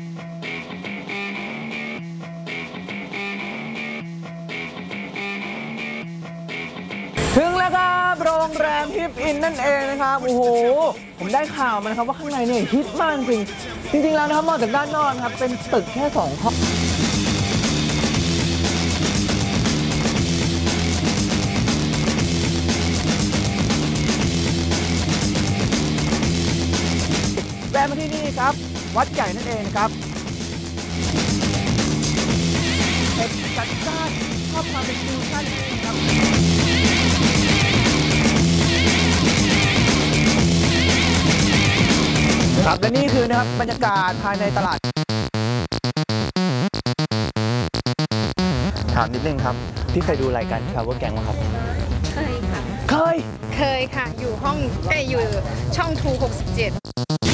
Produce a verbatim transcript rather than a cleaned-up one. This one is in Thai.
ถึงแล้วครับโรงแรมฮิปอินนั่นเองนะครับโอ้โหผมได้ข่าวมานะครับว่าข้างในเนี่ยฮิตมากจริงจริงๆแล้วนะครับมองจากด้านนอกครับเป็นตึกแค่สองห้องแวะมาที่นี่ครับวัดใหญ่นั่นเองครับเป็นจัดจ้านชอบความเป็นฟิวชั่นครับครับและนี่คือนะครับบรรยากาศภายในตลาดถามนิดนึงครับพี่เคยดูรายการ Travel Gang ไหมครับเคยค่ะเคยเคยค่ะอยู่ห้องเอ้ยอยู่ช่องทูหกสิบเจ็ด